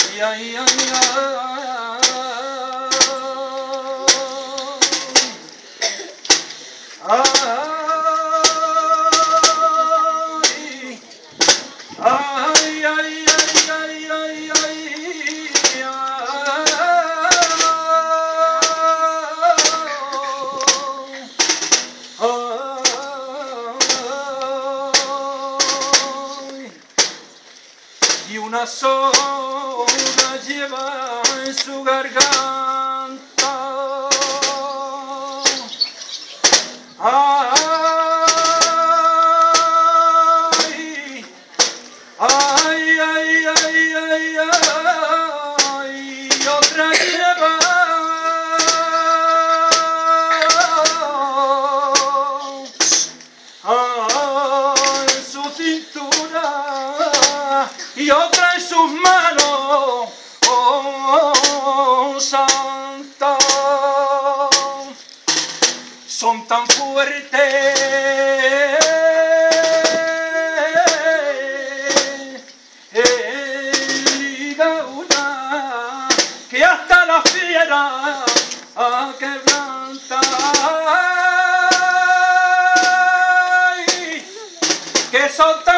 ay, ay, ay, y una soga lleva en su garganta. Ay, ay, ay, ay, ay, ay, y otra lleva en su cintura y otra en sus manos, oh, santa. Son tan fuertes una que hasta la fiera quebranta. Que son